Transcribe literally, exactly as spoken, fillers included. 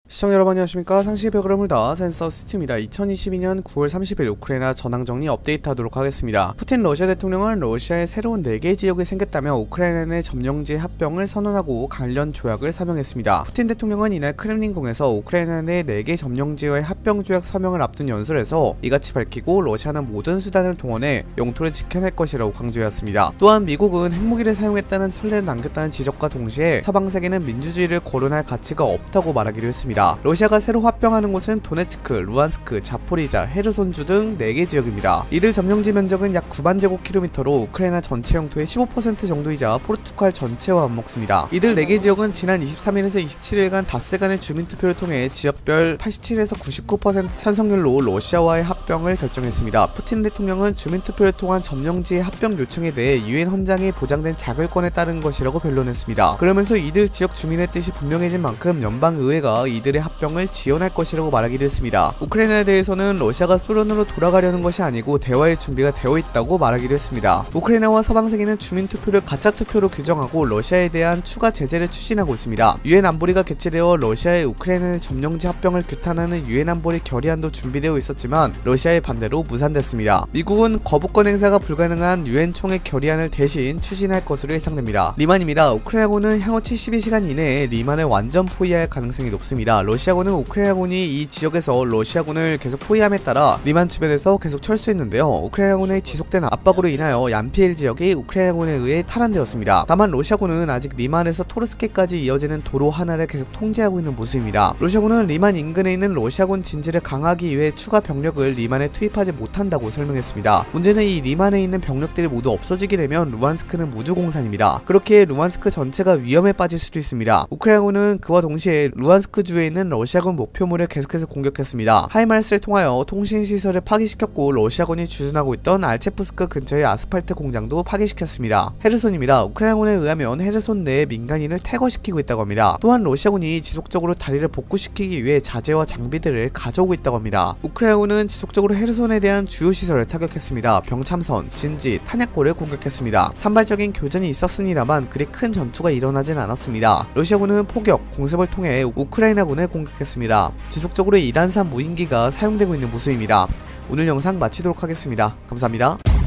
시청자 여러분 안녕하십니까. 상시의 벽을 물다 센서 스튜입니다. 이천이십이년 구월 삼십일 우크라이나 전황정리 업데이트하도록 하겠습니다. 푸틴 러시아 대통령은 러시아에 새로운 네 개 지역이 생겼다며 우크라이나 내 점령지 합병을 선언하고 관련 조약을 서명했습니다. 푸틴 대통령은 이날 크렘린궁에서 우크라이나 내 네 개 점령지와의 합병 조약 서명을 앞둔 연설에서 이같이 밝히고 러시아는 모든 수단을 동원해 영토를 지켜낼 것이라고 강조했습니다. 또한 미국은 핵무기를 사용했다는 선례를 남겼다는 지적과 동시에 서방 세계는 민주주의를 거론할 가치가 없다고 말하기도 했습니다. 러시아가 새로 합병하는 곳은 도네츠크, 루안스크, 자포리자, 헤르손주 등 네 개 지역입니다. 이들 점령지 면적은 약 구만 제곱킬로미터로 우크라이나 전체 영토의 십오 퍼센트 정도이자 포르투갈 전체와 맞먹습니다. 이들 네 개 지역은 지난 이십삼일에서 이십칠일간 닷새 간의 주민투표를 통해 지역별 팔십칠에서 구십구 퍼센트 찬성률로 러시아와의 합병을 결정했습니다. 푸틴 대통령은 주민투표를 통한 점령지의 합병 요청에 대해 유엔 헌장에 보장된 자결권에 따른 것이라고 변론했습니다. 그러면서 이들 지역 주민의 뜻이 분명해진 만큼 연방의회가 이들 의 합병을 지원할 것이라고 말하기도 했습니다. 우크라이나에 대해서는 러시아가 소련으로 돌아가려는 것이 아니고 대화의 준비가 되어 있다고 말하기도 했습니다. 우크라이나와 서방 세계는 주민투표를 가짜투표로 규정하고 러시아에 대한 추가 제재를 추진하고 있습니다. 유엔 안보리가 개최되어 러시아의 우크라이나의 점령지 합병을 규탄하는 유엔 안보리 결의안도 준비되어 있었지만 러시아의 반대로 무산됐습니다. 미국은 거부권 행사가 불가능한 유엔 총회 결의안을 대신 추진할 것으로 예상됩니다. 리만입니다. 우크라이나군은 향후 칠십이 시간 이내에 리만을 완전 포위할 가능성이 높습니다. 러시아군은 우크라이나군이 이 지역에서 러시아군을 계속 포위함에 따라 리만 주변에서 계속 철수했는데요. 우크라이나군의 지속된 압박으로 인하여 얀피엘 지역이 우크라이나군에 의해 탈환되었습니다. 다만 러시아군은 아직 리만에서 토르스케까지 이어지는 도로 하나를 계속 통제하고 있는 모습입니다. 러시아군은 리만 인근에 있는 러시아군 진지를 강화하기 위해 추가 병력을 리만에 투입하지 못한다고 설명했습니다. 문제는 이 리만에 있는 병력들이 모두 없어지게 되면 루안스크는 무주공산입니다. 그렇게 루안스크 전체가 위험에 빠질 수도 있습니다. 우크라이나군은 그와 동시에 루안스크 주에 있는 러시아군 목표물을 계속해서 공격했습니다. 하이마르스를 통하여 통신시설을 파괴시켰고 러시아군이 주둔하고 있던 알체프스크 근처의 아스팔트 공장도 파괴시켰습니다. 헤르손입니다. 우크라이나군에 의하면 헤르손 내의 민간인을 퇴거시키고 있다고 합니다. 또한 러시아군이 지속적으로 다리를 복구시키기 위해 자재와 장비들을 가져오고 있다고 합니다. 우크라이나군은 지속적으로 헤르손에 대한 주요 시설을 타격했습니다. 병참선, 진지, 탄약고를 공격했습니다. 산발적인 교전이 있었습니다만 그리 큰 전투가 일어나진 않았습니다. 러시아군은 포격, 공습을 통해 우크라이나군을 공격했습니다. 지속적으로 이란산 무인기가 사용되고 있는 모습입니다. 오늘 영상 마치도록 하겠습니다. 감사합니다.